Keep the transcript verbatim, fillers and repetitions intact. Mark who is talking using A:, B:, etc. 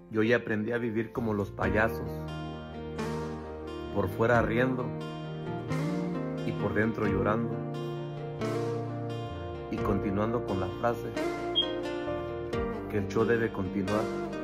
A: Yo ya aprendí a vivir como los payasos, por fuera riendo y por dentro llorando, y continuando con la frase que el show debe continuar.